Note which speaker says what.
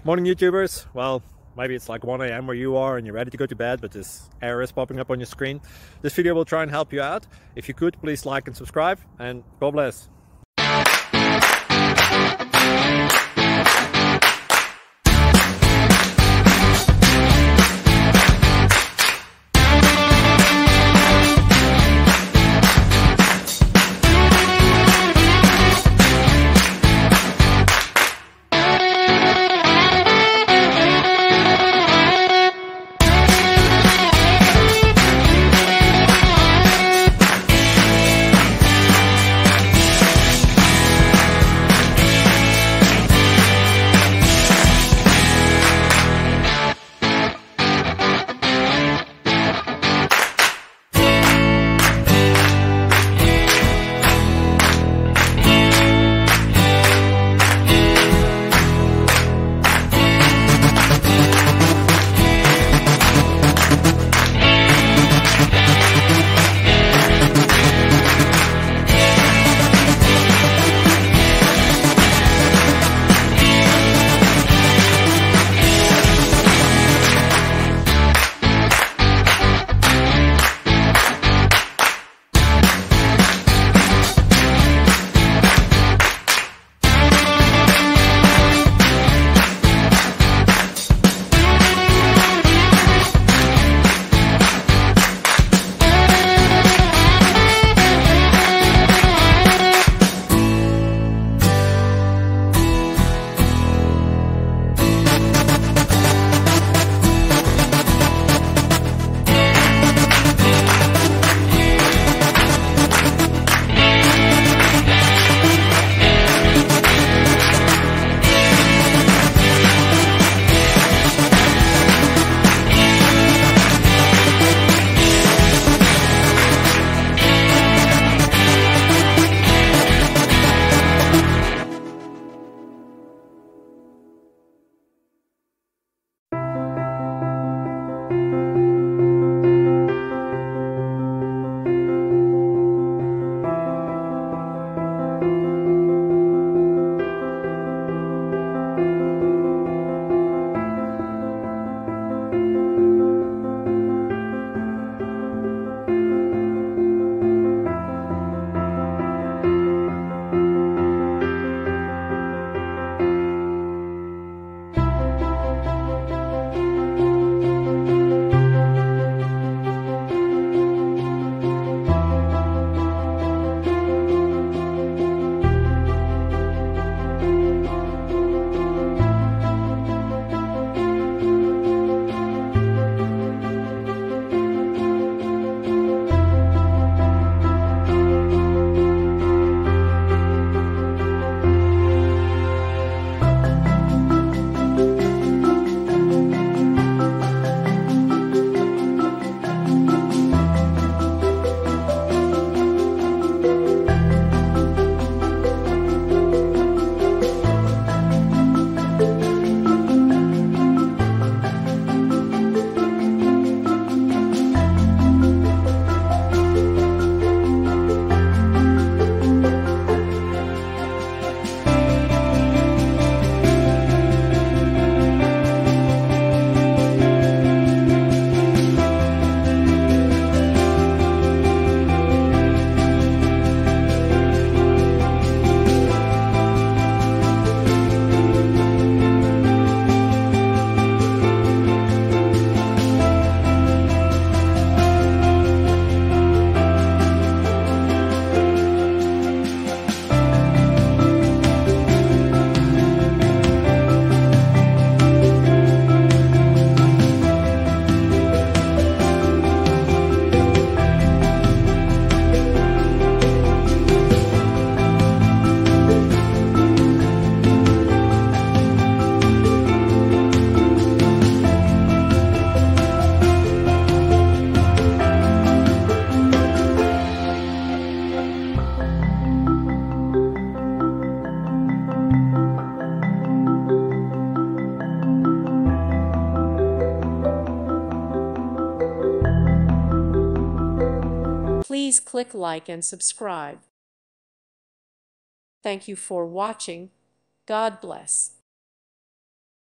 Speaker 1: Morning YouTubers. Well, maybe it's like 1 a.m. where you are and you're ready to go to bed, but this error is popping up on your screen. This video will try and help you out. If you could, please like and subscribe, and God bless.
Speaker 2: Please click like and subscribe. Thank you for watching. God bless.